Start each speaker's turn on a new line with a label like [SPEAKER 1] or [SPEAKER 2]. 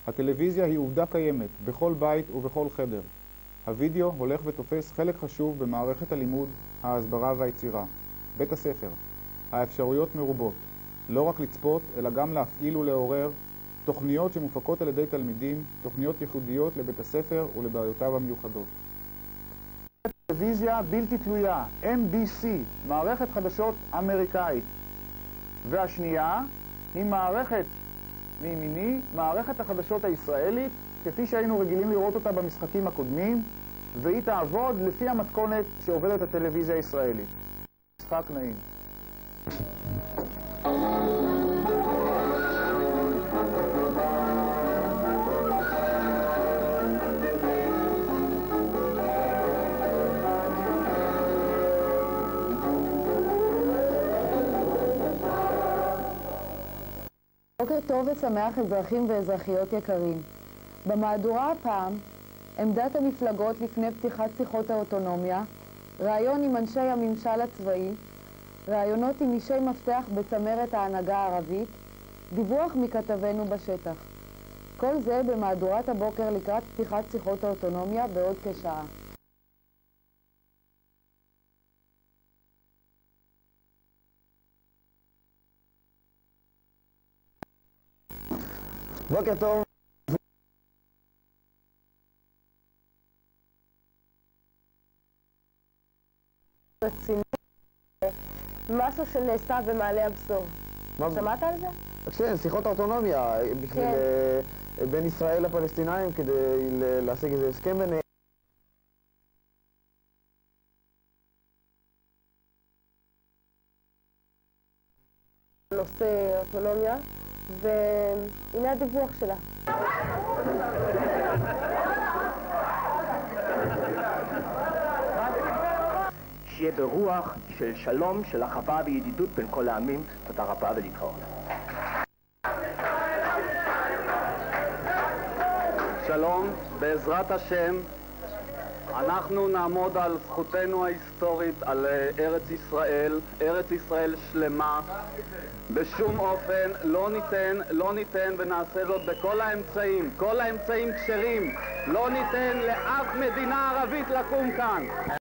[SPEAKER 1] הטלוויזיה היא עובדה קיימת, בכל בית ובכל חדר. הווידאו הולך ותופס חלק חשוב במערכת הלימוד, ההסברה והיצירה. בית הספר. האפשרויות מרובות. לא רק לצפות, אלא גם להפעיל ולעורר תוכניות שמופקות על ידי תלמידים, תוכניות ייחודיות לבית הספר ולבעיותיו המיוחדות. טלוויזיה בלתי תלויה, MBC, מערכת חדשות אמריקאית. והשנייה היא מערכת מימיני, מערכת החדשות הישראלית, כפי שהיינו רגילים לראות אותה במשחקים הקודמים, והיא תעבוד לפי המתכונת שעובדת הטלוויזיה הישראלית. משחק נעים.
[SPEAKER 2] בוקר טוב ושמח אזרחים ואזרחיות יקרים. במהדורה הפעם, עמדת המפלגות לפני פתיחת שיחות האוטונומיה, ראיון עם אנשי הממשל הצבאי, ראיונות עם אישי מפתח בצמרת ההנהגה הערבית, דיווח מכתבנו בשטח. כל זה במהדורת הבוקר לקראת פתיחת שיחות האוטונומיה בעוד כשעה.
[SPEAKER 3] בוקר טוב.
[SPEAKER 4] רציני, משהו שנעשה במעלה הבשור. שמעת על זה?
[SPEAKER 3] כן, שיחות האוטונומיה בין ישראל לפלסטינאים כדי להשיג איזה הסכם ביניהם.
[SPEAKER 4] נושא אוטונומיה, והנה הדיווח שלה.
[SPEAKER 5] שיהיה ברוח של שלום, של אחווה וידידות בין כל העמים. תודה רבה ולהתראות.
[SPEAKER 6] שלום, בעזרת השם אנחנו נעמוד על זכותנו ההיסטורית, על ארץ ישראל שלמה. בשום אופן לא ניתן ונעשה זאת בכל האמצעים, כל האמצעים כשרים. לא ניתן לאף מדינה ערבית לקום כאן.